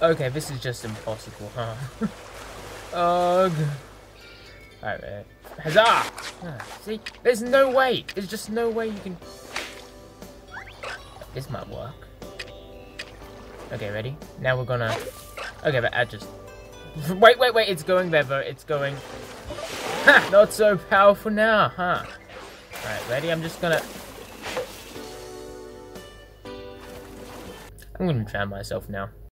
Okay, this is just impossible, huh? Ugh. Alright, huzzah! See? There's no way! There's just no way you can... This might work. Okay, ready? Now we're gonna... Okay, but I just... Wait, it's going there, though. It's going... Ha! Not so powerful now, huh? Alright, ready? I'm just gonna... I'm gonna drown myself now.